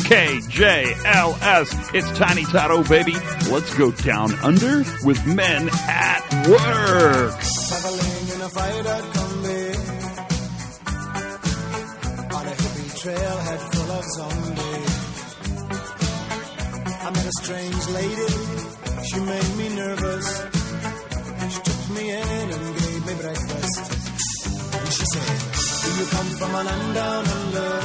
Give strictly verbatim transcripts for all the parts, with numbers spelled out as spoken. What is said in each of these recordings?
K J L S. It's Tiny Toto, baby. Let's go down under with Men at Work. Traveling in a fired combi on a hippie trailhead full of zombies. I met a strange lady. She made me nervous. She took me in and gave me breakfast. And she said, "Do you come from a land down under?"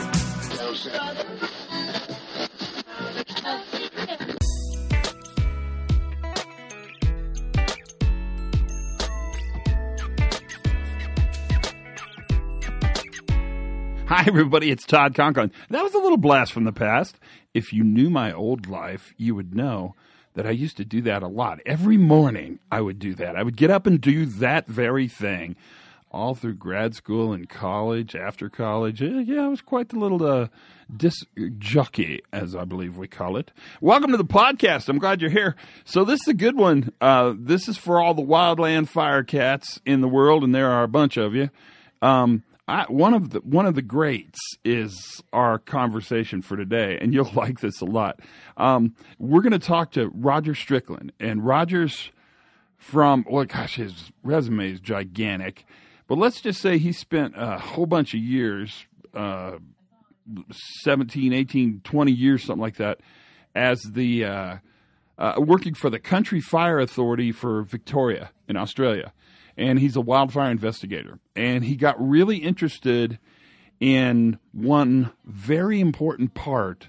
Hi, everybody. It's Todd Conklin. That was a little blast from the past. If you knew my old life, you would know that I used to do that a lot. Every morning, I would do that. I would get up and do that very thing all through grad school and college, after college. Yeah, I was quite the little uh, disc jockey, as I believe we call it. Welcome to the podcast. I'm glad you're here. So this is a good one. Uh, this is for all the wildland fire cats in the world, and there are a bunch of you. Um, I, one of the one of the greats is our conversation for today, and you'll like this a lot. Um, we're going to talk to Roger Strickland, and Roger's from, well, gosh, his resume is gigantic, but let's just say he spent a whole bunch of years, uh, seventeen, eighteen, twenty years, something like that, as the uh, uh, working for the Country Fire Authority for Victoria in Australia. And he's a wildfire investigator. And he got really interested in one very important part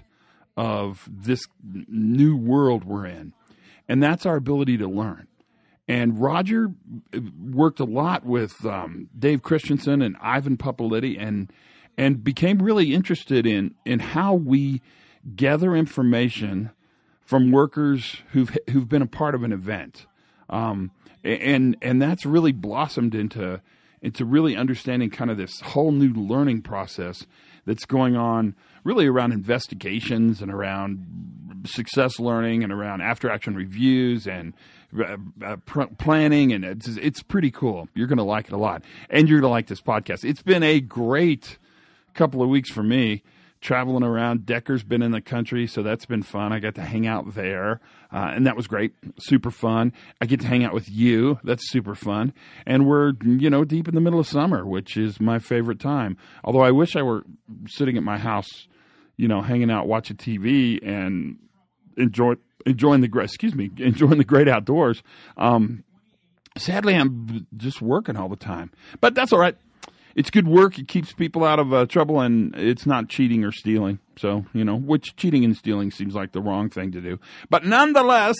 of this new world we're in, and that's our ability to learn. And Roger worked a lot with um, Dave Christensen and Ivan Papalitti, and and became really interested in in how we gather information from workers who've who've been a part of an event. Um, And and that's really blossomed into into really understanding kind of this whole new learning process that's going on really around investigations and around success learning and around after action reviews and uh, uh, pr- planning, and it's it's pretty cool. You're going to like it a lot, and you're going to like this podcast. It's been a great couple of weeks for me. Traveling around. Decker's been in the country, so that's been fun. I got to hang out there, uh, and that was great. Super fun. I get to hang out with you. That's super fun. And we're, you know, deep in the middle of summer, which is my favorite time. Although I wish I were sitting at my house, you know, hanging out, watching T V, and enjoy, enjoying the, excuse me, enjoying the great outdoors. Um, sadly, I'm just working all the time. But that's all right. It's good work. It keeps people out of uh, trouble, and it's not cheating or stealing. So, you know, which cheating and stealing seems like the wrong thing to do. But nonetheless,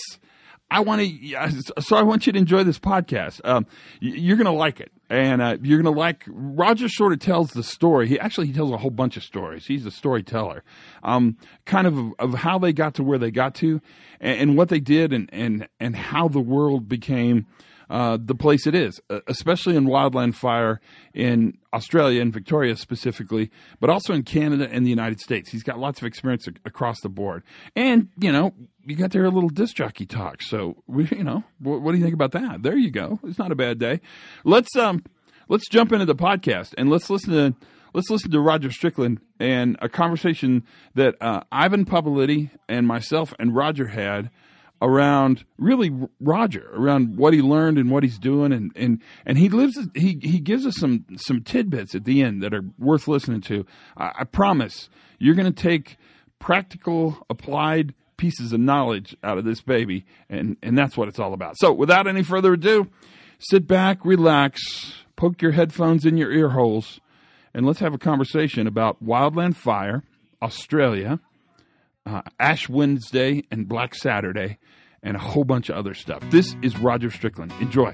I want to, so I want you to enjoy this podcast. Um, you're going to like it, and uh, you're going to like, Roger sort of tells the story. He actually, he tells a whole bunch of stories. He's a storyteller, um, kind of of how they got to where they got to, and, and what they did, and, and, and how the world became Uh, the place it is, especially in wildland fire in Australia and Victoria specifically, but also in Canada and the United States. He's got lots of experience ac- across the board. And, you know, you got to hear a little disc jockey talk. So, we, you know, what, what do you think about that? There you go. It's not a bad day. Let's um, let's jump into the podcast, and let's listen to let's listen to Roger Strickland and a conversation that uh, Ivan Papalitti and myself and Roger had around really Roger, around what he learned and what he's doing, and, and, and he lives he he gives us some some tidbits at the end that are worth listening to. I, I promise you're going to take practical, applied pieces of knowledge out of this baby, and and that's what it's all about. So, without any further ado, sit back, relax, poke your headphones in your ear holes, and let's have a conversation about wildland fire, Australia, Uh, Ash Wednesday and Black Saturday, and a whole bunch of other stuff. This is Roger Strickland. Enjoy.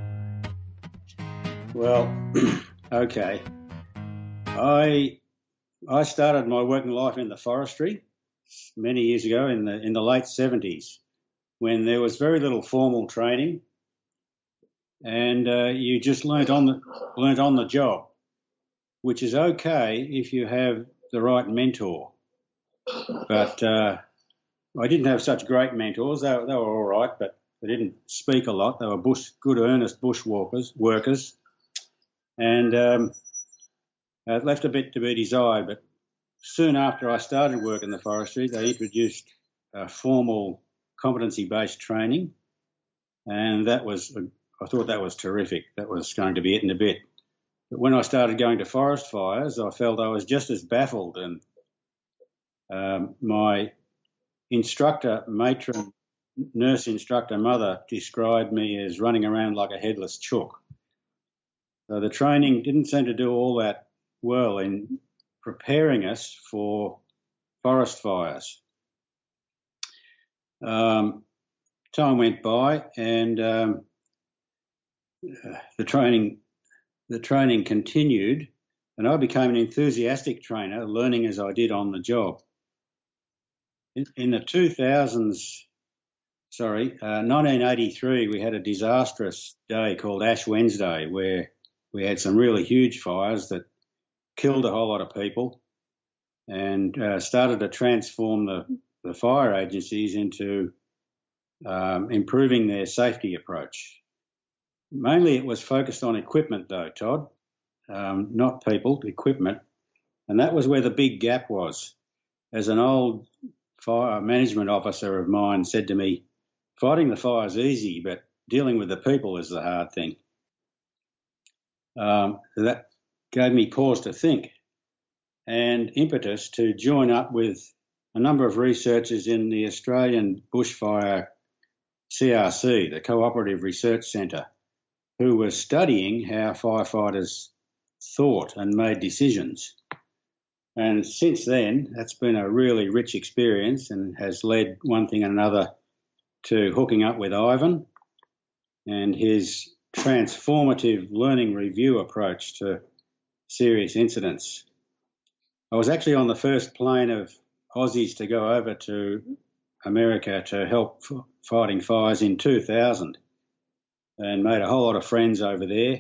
Well, okay. I I started my working life in the forestry many years ago in the in the late seventies, when there was very little formal training, and uh, you just learnt on the learnt on the job, which is okay if you have the right mentor. But uh, I didn't have such great mentors. They, they were all right, but they didn't speak a lot. They were bush, good, earnest bushwalkers, workers, and um, it left a bit to be desired. But soon after I started work in the forestry, they introduced uh, formal competency-based training, and that was, I thought that was terrific. That was going to be it in a bit. But when I started going to forest fires, I felt I was just as baffled, and um, my instructor, matron, nurse instructor mother described me as running around like a headless chook. So the training didn't seem to do all that well in preparing us for forest fires. Um, time went by, and um, the training the training continued, and I became an enthusiastic trainer, learning as I did on the job. In, in the two thousands, sorry, uh, nineteen eighty-three, we had a disastrous day called Ash Wednesday, where we had some really huge fires that killed a whole lot of people and uh, started to transform the, the fire agencies into um, improving their safety approach. Mainly it was focused on equipment though, Todd, um, not people, equipment. And that was where the big gap was. As an old fire management officer of mine said to me, fighting the fire is easy, but dealing with the people is the hard thing. Um, that gave me pause to think and impetus to join up with a number of researchers in the Australian Bushfire C R C, the Cooperative Research Centre, who were studying how firefighters thought and made decisions. And since then, that's been a really rich experience and has led one thing and another to hooking up with Ivan and his transformative learning review approach to serious incidents. I was actually on the first plane of Aussies to go over to America to help f- fighting fires in two thousand and made a whole lot of friends over there,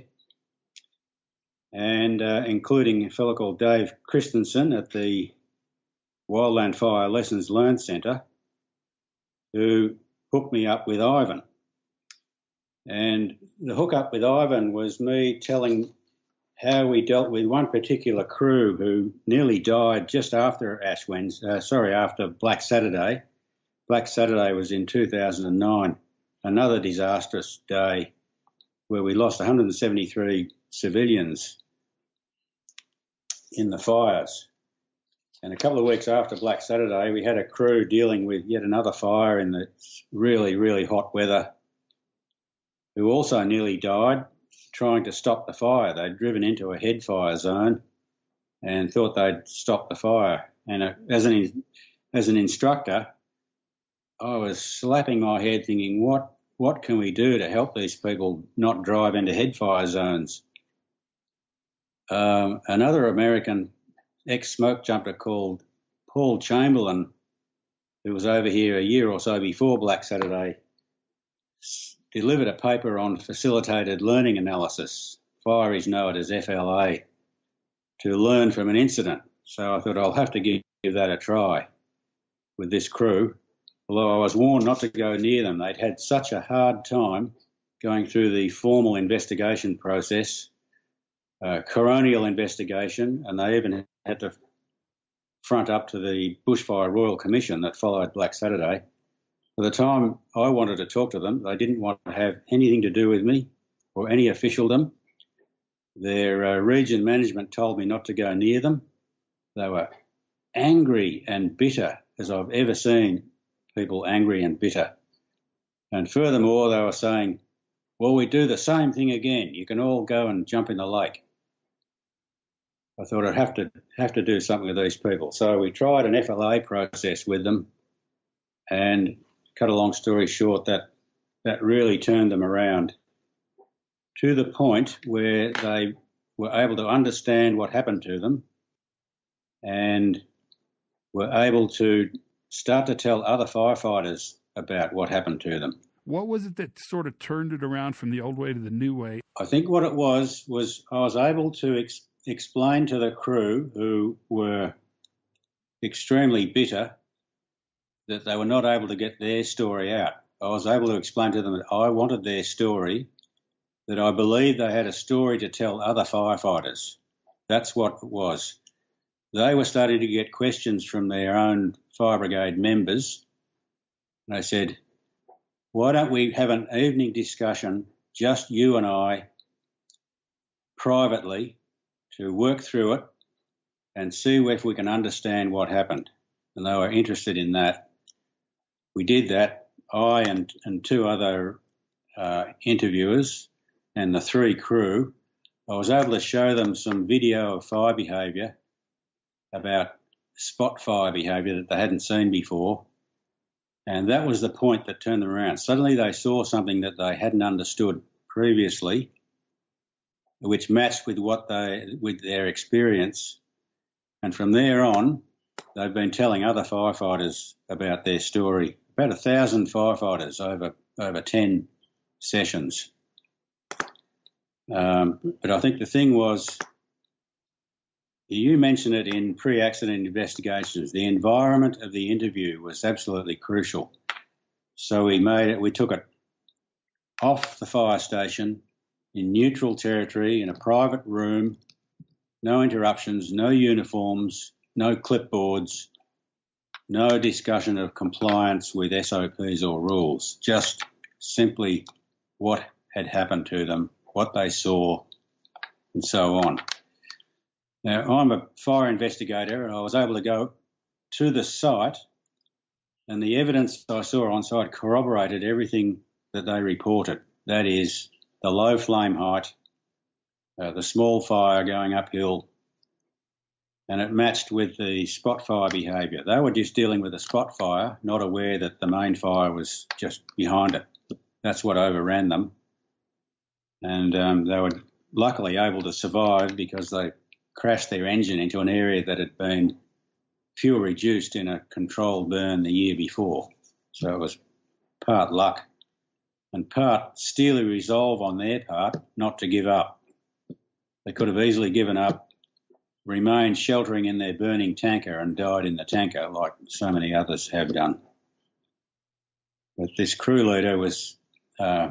and uh, including a fellow called Dave Christensen at the Wildland Fire Lessons Learned Centre, who hooked me up with Ivan. And the hook-up with Ivan was me telling how we dealt with one particular crew who nearly died just after Ash Wednesday, uh, sorry, after Black Saturday. Black Saturday was in two thousand nine, another disastrous day where we lost one hundred seventy-three civilians in the fires. And a couple of weeks after Black Saturday, we had a crew dealing with yet another fire in the really, really hot weather, who also nearly died trying to stop the fire. They'd driven into a head fire zone and thought they'd stop the fire. And uh, as an as an instructor, I was slapping my head thinking, what what can we do to help these people not drive into head fire zones? Um, another American ex-smoke jumper called Paul Chamberlain, who was over here a year or so before Black Saturday, delivered a paper on facilitated learning analysis. Fireys know it as F L A, to learn from an incident. So I thought I'll have to give, give that a try with this crew, although I was warned not to go near them. They'd had such a hard time going through the formal investigation process, uh, coronial investigation, and they even had to front up to the Bushfire Royal Commission that followed Black Saturday. By the time I wanted to talk to them, they didn't want to have anything to do with me or any officialdom. Their uh, region management told me not to go near them. They were angry and bitter, as I've ever seen people angry and bitter. And furthermore, they were saying, well, we do the same thing again. You can all go and jump in the lake. I thought I'd have to have to do something with these people. So we tried an F L A process with them, and cut a long story short, that that really turned them around to the point where they were able to understand what happened to them and were able to start to tell other firefighters about what happened to them. What was it that sort of turned it around from the old way to the new way? I think what it was was I was able to ex- explain to the crew, who were extremely bitter, that they were not able to get their story out. I was able to explain to them that I wanted their story, that I believed they had a story to tell other firefighters. That's what it was. they were starting to get questions from their own fire brigade members. They said, why don't we have an evening discussion, just you and I, privately, to work through it and see if we can understand what happened. And they were interested in that. We did that, I and, and two other uh, interviewers and the three crew. I was able to show them some video of fire behaviour, about spot fire behaviour that they hadn't seen before. And that was the point that turned them around. Suddenly they saw something that they hadn't understood previously, which matched with what they, with their experience. And from there on, they've been telling other firefighters about their story. About a thousand firefighters over, over ten sessions. Um, but I think the thing was, you mentioned it in pre-accident investigations, the environment of the interview was absolutely crucial. So we made it, we took it off the fire station in neutral territory in a private room, no interruptions, no uniforms, no clipboards, no discussion of compliance with S O Ps or rules, just simply what had happened to them, what they saw, and so on. Now, I'm a fire investigator and I was able to go to the site, and the evidence I saw on site corroborated everything that they reported. That is, the low flame height, uh, the small fire going uphill, and it matched with the spot fire behaviour. They were just dealing with a spot fire, not aware that the main fire was just behind it. That's what overran them. And um, they were luckily able to survive because they crashed their engine into an area that had been fuel reduced in a controlled burn the year before. So it was part luck and part steely resolve on their part not to give up. They could have easily given up, remained sheltering in their burning tanker and died in the tanker like so many others have done. But this crew leader was uh,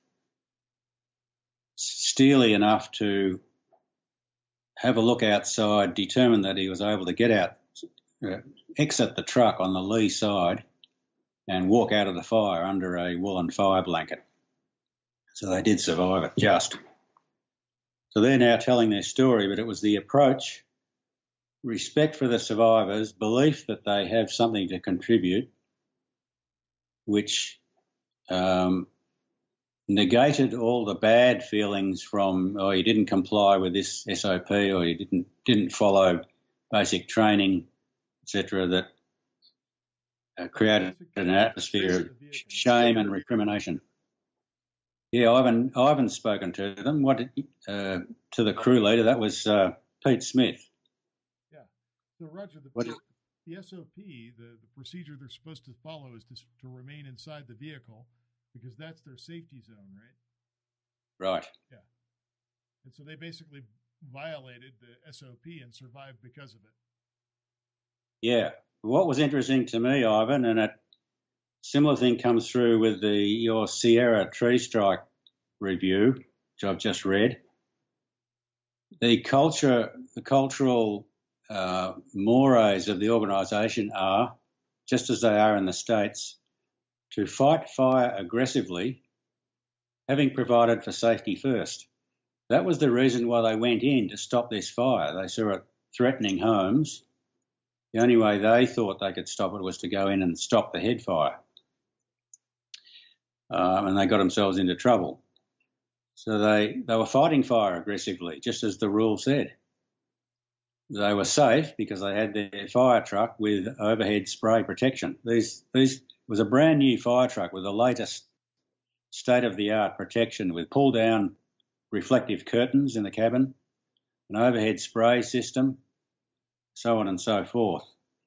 steely enough to have a look outside, determined that he was able to get out, uh, exit the truck on the lee side and walk out of the fire under a woolen fire blanket. So they did survive it, just. So they're now telling their story, but it was the approach, respect for the survivors, belief that they have something to contribute, which um, negated all the bad feelings from, oh, you didn't comply with this S O P or you didn't didn't follow basic training, et cetera, that uh, created an atmosphere of shame and recrimination. Yeah, I haven't, I haven't spoken to them. What did, uh, to the crew leader, that was uh, Pete Smith. Yeah. So, Roger, the, What is, the S O P, the, the procedure they're supposed to follow is to, to remain inside the vehicle because that's their safety zone, right? right. Yeah. And so they basically violated the S O P and survived because of it. Yeah. What was interesting to me, Ivan, and a similar thing comes through with the your Sierra tree strike review, which I've just read. The culture, the cultural uh, mores of the organisation are, just as they are in the States, to fight fire aggressively, having provided for safety first. That was the reason why they went in to stop this fire. They saw it threatening homes. The only way they thought they could stop it was to go in and stop the head fire. Um, and they got themselves into trouble. So they, they were fighting fire aggressively, just as the rule said. They were safe because they had their fire truck with overhead spray protection. These, these was a brand new fire truck with the latest state-of-the-art protection with pull-down reflective curtains in the cabin, an overhead spray system, so on and so forth.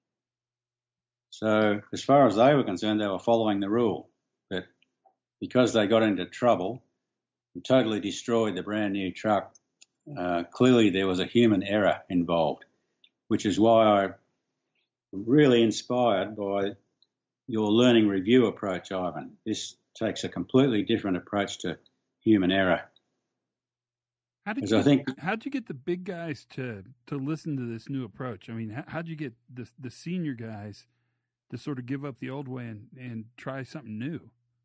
So as far as they were concerned, they were following the rule. But because they got into trouble and totally destroyed the brand new truck, uh, clearly there was a human error involved, which is why I'm really inspired by your learning review approach, Ivan. This takes a completely different approach to human error. How did Because you I get, think how'd you get the big guys to to listen to this new approach? I mean, how, how'd you get the the senior guys to sort of give up the old way and, and try something new?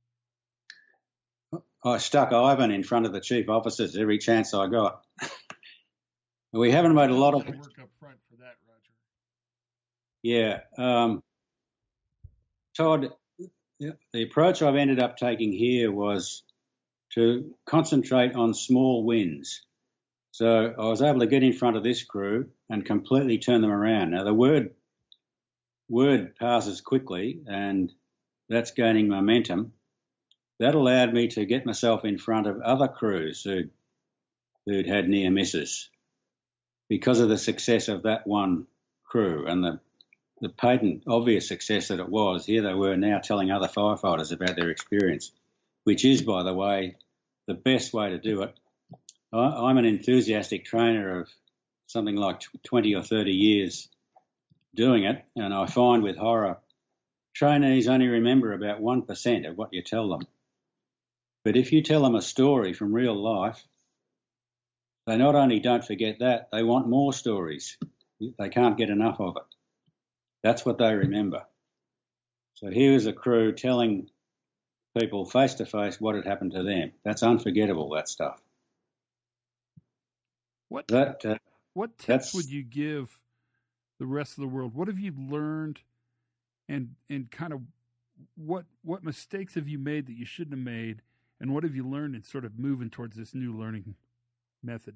I stuck Ivan in front of the chief officers every chance I got. We haven't made a lot of work up front for that, Roger. Yeah, um, Todd. The approach I've ended up taking here was to concentrate on small wins. So I was able to get in front of this crew and completely turn them around. Now the word word passes quickly, and that's gaining momentum. That allowed me to get myself in front of other crews who'd, who'd had near misses because of the success of that one crew and the, the patent, obvious success that it was. Here they were now telling other firefighters about their experience, which is, by the way, the best way to do it. I, I'm an enthusiastic trainer of something like twenty or thirty years doing it, and I find with horror, trainees only remember about one percent of what you tell them. But if you tell them a story from real life, they not only don't forget that, they want more stories. They can't get enough of it. That's what they remember. So here was a crew telling people face to face what had happened to them. That's unforgettable, that stuff. What that, uh, what tips would you give the rest of the world? What have you learned, and and kind of what what mistakes have you made that you shouldn't have made, and what have you learned in sort of moving towards this new learning method?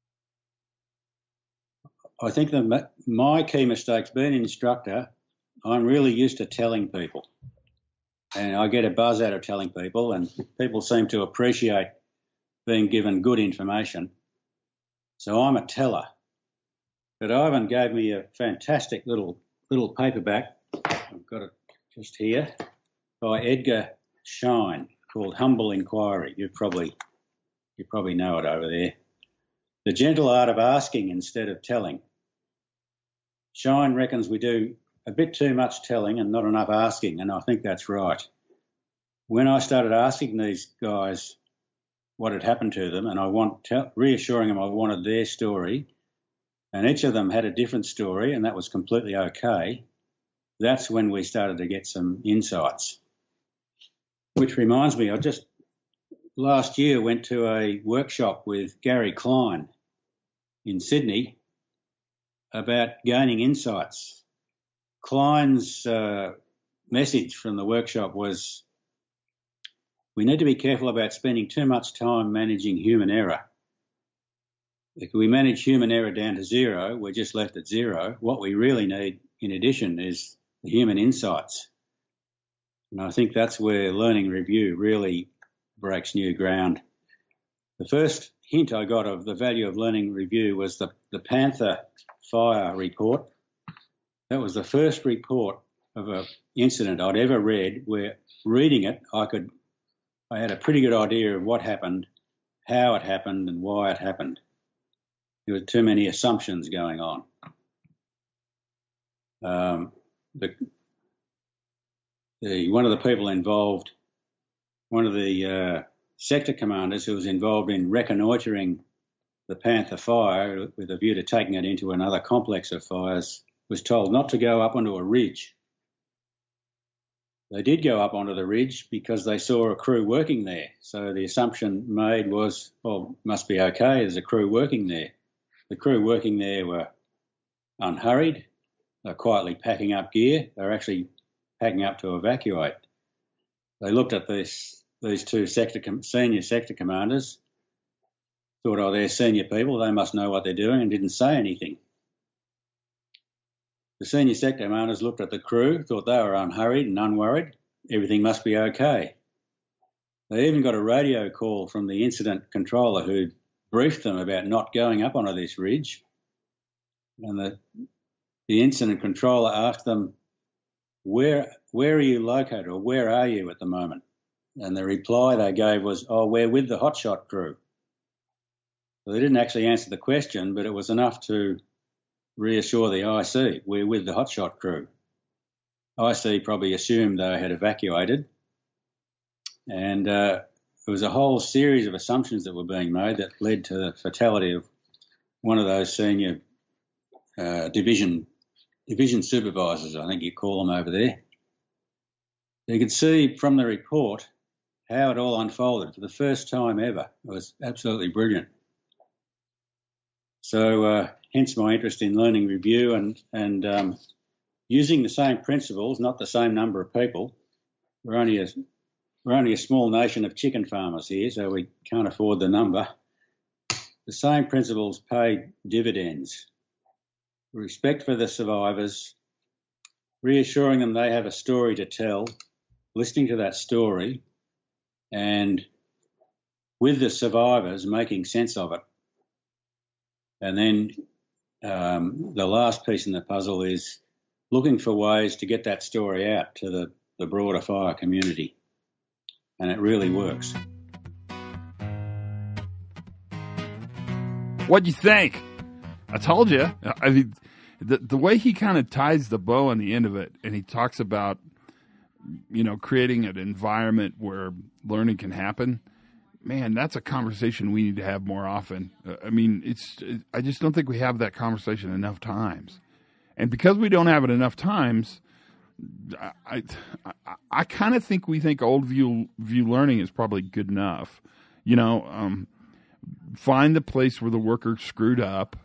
I think that my key mistakes, being an instructor, I'm really used to telling people. And I get a buzz out of telling people, and people seem to appreciate being given good information. So I'm a teller. But Ivan gave me a fantastic little little paperback. I've got it just here, by Edgar Schein, called Humble Inquiry. You probably you probably know it over there. The gentle art of asking instead of telling. Schein reckons we do a bit too much telling and not enough asking, and I think that's right. When I started asking these guys what had happened to them, and I want te- reassuring them I wanted their story, and each of them had a different story, and that was completely okay, that's when we started to get some insights. Which reminds me, I just last year went to a workshop with Gary Klein in Sydney about gaining insights. Klein's uh, message from the workshop was, we need to be careful about spending too much time managing human error. If we manage human error down to zero, we're just left at zero. What we really need, in addition, is the human insights. And I think that's where learning review really breaks new ground. The first hint I got of the value of learning review was the, the Panther fire report. That was the first report of an incident I'd ever read where, reading it, I could, I had a pretty good idea of what happened, how it happened, and why it happened. There were too many assumptions going on. Um, the, the one of the people involved, one of the uh, sector commanders who was involved in reconnoitring the Panther fire with a view to taking it into another complex of fires, was told not to go up onto a ridge. They did go up onto the ridge because they saw a crew working there. So the assumption made was, well, must be okay, there's a crew working there. The crew working there were unhurried. They're quietly packing up gear. They're actually packing up to evacuate. They looked at this, these two sector com- senior sector commanders, thought, oh, they're senior people, they must know what they're doing, and didn't say anything. The senior sector commanders looked at the crew, thought they were unhurried and unworried. Everything must be okay. They even got a radio call from the incident controller who briefed them about not going up onto this ridge. And the, the incident controller asked them, where, where are you located, or where are you at the moment? And the reply they gave was, oh, we're with the hotshot crew. So they didn't actually answer the question, but it was enough to reassure the I C, we're with the hotshot crew. I C probably assumed they had evacuated, and uh, it was a whole series of assumptions that were being made that led to the fatality of one of those senior uh, division division supervisors, I think you call them over there. You could see from the report how it all unfolded for the first time ever. It was absolutely brilliant. So uh, hence my interest in learning review and, and um, using the same principles, not the same number of people. We're only a, we're only a small nation of chicken farmers here, so we can't afford the number. The same principles pay dividends. Respect for the survivors, reassuring them they have a story to tell, listening to that story, and with the survivors making sense of it. And then um, the last piece in the puzzle is looking for ways to get that story out to the, the broader fire community. And it really works. What'd you think? I told you. I mean, the, the way he kind of ties the bow on the end of it, and he talks about, you know, creating an environment where learning can happen. Man, that's a conversation we need to have more often. Uh, I mean, it's. I just don't think we have that conversation enough times. And because we don't have it enough times, I I, I kind of think we think old view view learning is probably good enough. You know, um, find the place where the worker screwed up,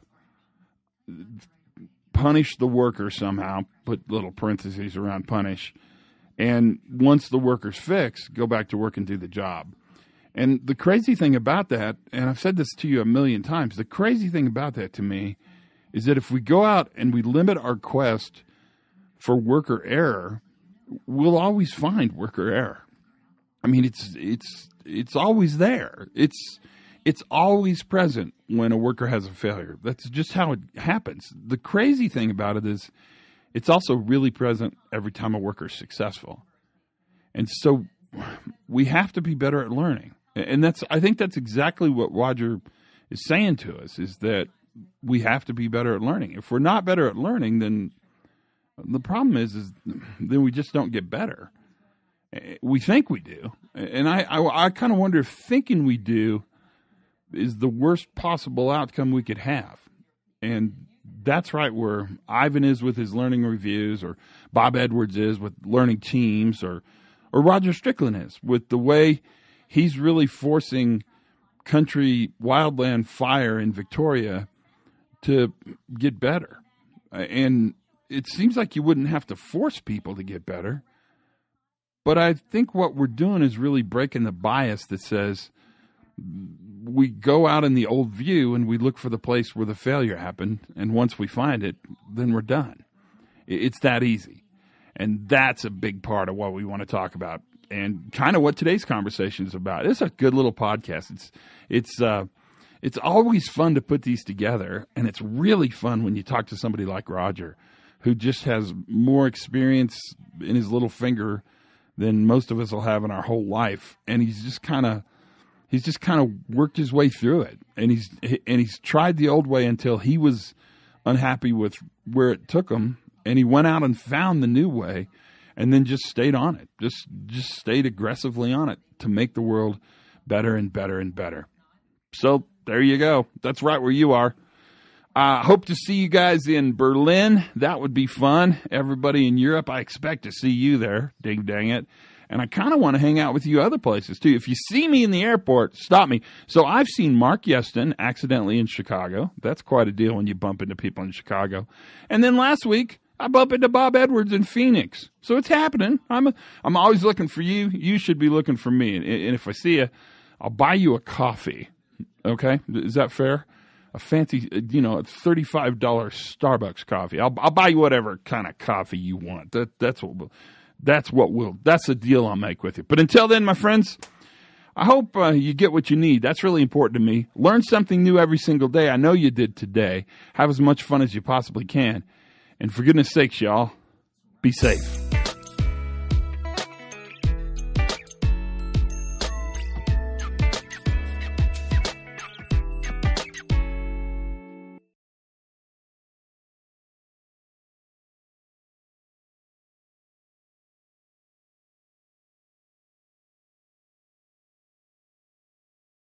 punish the worker somehow, put little parentheses around punish, and once the worker's fixed, go back to work and do the job. And the crazy thing about that, and I've said this to you a million times, the crazy thing about that to me is that if we go out and we limit our quest for worker error, we'll always find worker error. I mean, it's it's it's always there. It's it's always present when a worker has a failure. That's just how it happens. The crazy thing about it is it's also really present every time a worker is successful. And so we have to be better at learning. And that's I think that's exactly what Roger is saying to us, is that we have to be better at learning. If we're not better at learning, then the problem is, is then we just don't get better. We think we do. And I, I, I kind of wonder if thinking we do is the worst possible outcome we could have. And that's right where Ivan is with his learning reviews, or Bob Edwards is with learning teams, or or Roger Strickland is with the way he's really forcing country wildland fire in Victoria to get better. And it seems like you wouldn't have to force people to get better. But I think what we're doing is really breaking the bias that says we go out in the old view and we look for the place where the failure happened. And once we find it, then we're done. It's that easy. And that's a big part of what we want to talk about, and kind of what today's conversation is about. It's a good little podcast. It's it's uh, it's always fun to put these together, and it's really fun when you talk to somebody like Roger, who just has more experience in his little finger than most of us will have in our whole life, and he's just kind of he's just kind of worked his way through it, and he's and he's tried the old way until he was unhappy with where it took him. And he went out and found the new way, and then just stayed on it. Just just stayed aggressively on it to make the world better and better and better. So there you go. That's right where you are. I uh, hope to see you guys in Berlin. That would be fun. Everybody in Europe, I expect to see you there. Ding dang it. And I kind of want to hang out with you other places, too. If you see me in the airport, stop me. So I've seen Mark Yeston accidentally in Chicago. That's quite a deal when you bump into people in Chicago. And then last week, I bump into Bob Edwards in Phoenix. So it's happening. I'm a, I'm always looking for you. You should be looking for me. And, and if I see you, I'll buy you a coffee. Okay? Is that fair? A fancy, you know, thirty-five dollars Starbucks coffee. I'll, I'll buy you whatever kind of coffee you want. That, that's what we'll, that's what we'll, that's the deal I'll make with you. But until then, my friends, I hope uh, you get what you need. That's really important to me. Learn something new every single day. I know you did today. Have as much fun as you possibly can. And for goodness sakes, y'all, be safe.